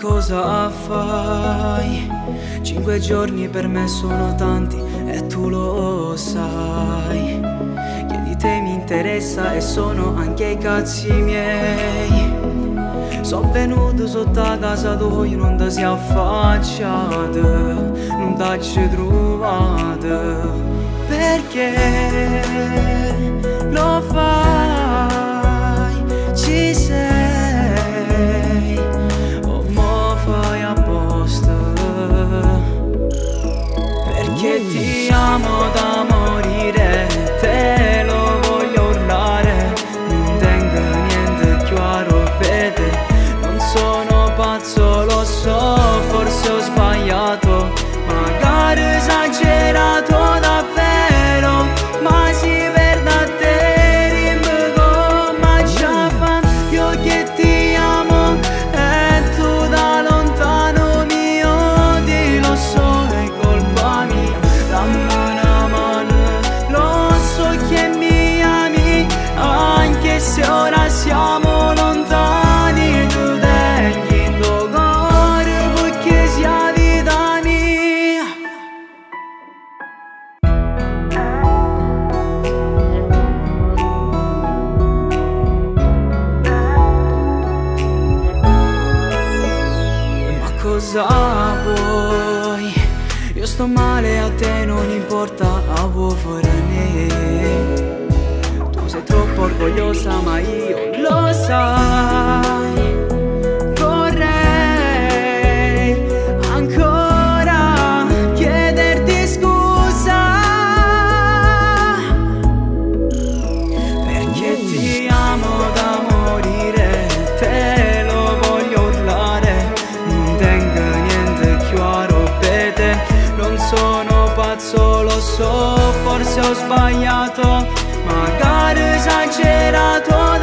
cosa fai? 5 giorni per me sono tanti e tu lo sai. Che di te mi interessa e sono anche i cazzi miei. Sono venuto sotto a casa tua, non ti sei affacciata, non t'hai trovata. Perché lo fai? Ci sei o mo fai apposta? Perché ti amo da morire, te lo voglio urlare. Non tengo niente chiaro per te, non sono pazzo, lo so, forse ho sbagliato, magari esagerato davvero, ma si vede a te, dimmi come ci fa. Io che ti amo e tu da lontano mi odi, lo so, è colpa mia, dammi una mano, lo so che mi ami, anche se ora siamo lontani, tu tengi in tuo cuore perché sia vita mia. Ma cosa vuoi? Io sto male, a te non importa, a vuoi fare niente. Tu sei troppo orgogliosa ma io lo sai. Vorrei ancora chiederti scusa, perché ti amo da morire, te lo voglio urlare. Non tengo niente chiaro per te, non sono pazzo, lo so, forse ho sbagliato, magari esagerato